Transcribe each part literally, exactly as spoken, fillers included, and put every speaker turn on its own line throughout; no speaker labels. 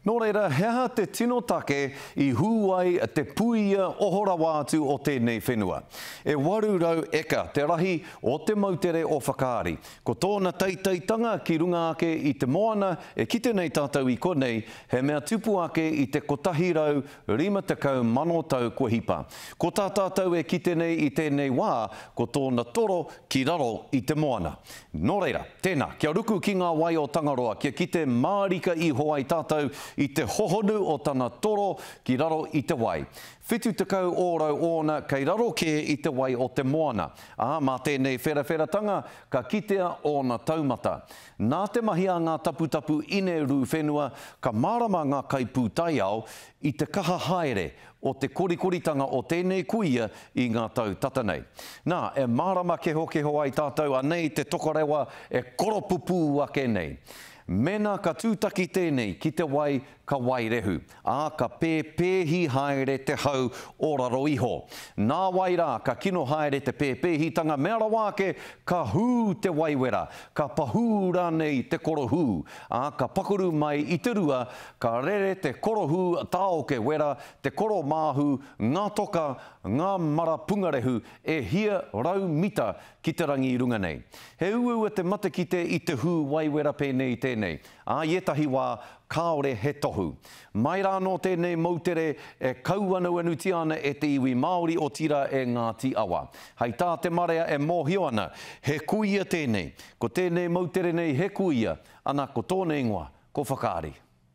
Nō reira, hea te tino take I huai te puia ohora wātu o tēnei whenua. E waru rau eka, te rahi o te mautere o Whakaari. Ko tōna teiteitanga ki runga ake I te moana, e kite nei tātou I konei, he mea tupu ake I te kotahi rau rima tekau mano tau kua hipa. Ko tā tātou e kite nei I tēnei wā, ko tōna toro ki raro I te moana. Nō reira, tēnā, kia ruku ki ngā wai o Tangaroa, kia kite mārika I hoa I tātou I te hohonu o tana toro ki raro I te wai. Whitu tekau ōrau ōna kei raro ke I te wai o te moana. A, mā tēnei wherawheratanga ka kitea ōna taumata. Nā te mahi a ngā taputapu ine ru whenua, ka marama ngā kaipūtai au I te kaha haere o te korikoritanga o tēnei kuia I ngā tau tatanei. Nā, e marama ke hoke hoa I tātou anei te tokorewa e koropupu ake nei. Mena ka tūtaki tēnei ki te wai ka wai rehu. A ka pēpēhi haere te hau o raro iho. Nā wai rā ka kino haere te pēpēhi tanga mea rawake ka hū te waiwera. Ka pahū rā nei te korohū. A ka pakuru mai I te rua ka rere te korohū tāoke wera, te koro māhu, ngā toka, ngā mara pungarehu e hia rau mita ki te rangi I runga nei. He uau te mate ki te I te hū waiwera pēnei tēnei. A ietahi wā kāore he tohu. Mai rā no tēnei mautere e kauanu anuti ana e te iwi Māori o tira e Ngāti Awa. Hei tā te marea e mōhio ana, he kuia tēnei. Ko tēnei mautere nei he kuia, ana ko tōne ingoa, ko Whakaari.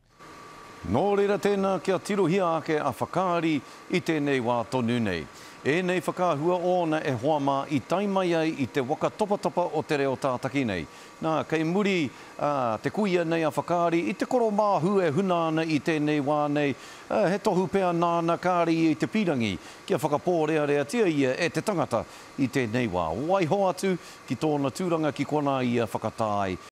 Nō reira tēnā kia tirohia ake a Whakaari I tēnei wā tonu nei. E nei whakahua ōna e hoa mā I taimai ai I te waka topa topa o te reo tātaki nei. Nā, kei muri uh, te kuia nei a Whakaari I te koro māhu e huna ana I tēnei wā nei. Uh, he tohu pēa nāna kāri I te pirangi kia whakapōrea rea tia ia e te tangata I tēnei wā. Waiho atu ki tōna tūranga ki kona ia whakatāi.